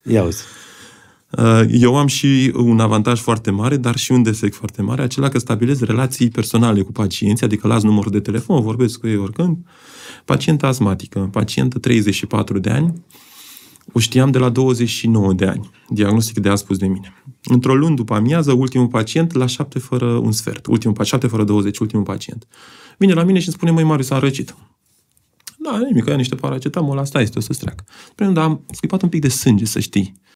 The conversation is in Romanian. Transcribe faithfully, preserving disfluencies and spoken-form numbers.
Ia uzi. Eu am și un avantaj foarte mare, dar și un defect foarte mare, acela că stabilez relații personale cu pacienții, adică las numărul de telefon, vorbesc cu ei oricând. Pacientă asmatică, pacientă treizeci și patru de ani, o știam de la douăzeci și nouă de ani, diagnostic de a spus de mine. Într-o luni după amiază, ultimul pacient la șapte fără un sfert, ultimul șapte fără douăzeci, ultimul pacient. Vine la mine și îmi spune, măi, Marius, s-a răcit. Da, nimic, ia niște paracetamol, asta este, o să-ți treacă. Spune, dar am scuipat un pic de sânge, să știi.